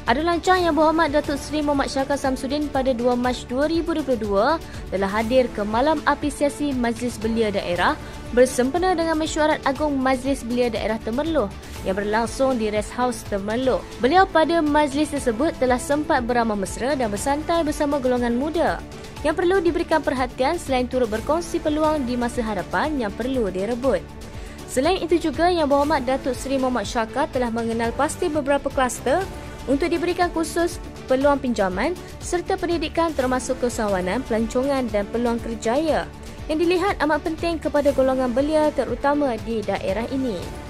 Ada lancang Yang Berhormat Datuk Seri Mohd Syarka Samsudin pada 2 Mac 2022 telah hadir ke Malam Apresiasi Majlis Belia Daerah bersempena dengan Mesyuarat Agung Majlis Belia Daerah Temerloh yang berlangsung di Rest House Temerloh. Beliau pada majlis tersebut telah sempat beramah mesra dan bersantai bersama golongan muda. Yang perlu diberikan perhatian selain turut berkongsi peluang di masa hadapan yang perlu direbut. Selain itu juga Yang Berhormat Datuk Seri Mohd Syarka telah mengenal pasti beberapa kluster untuk diberikan khusus peluang pinjaman serta pendidikan termasuk keusahawanan, pelancongan dan peluang kerjaya yang dilihat amat penting kepada golongan belia terutama di daerah ini.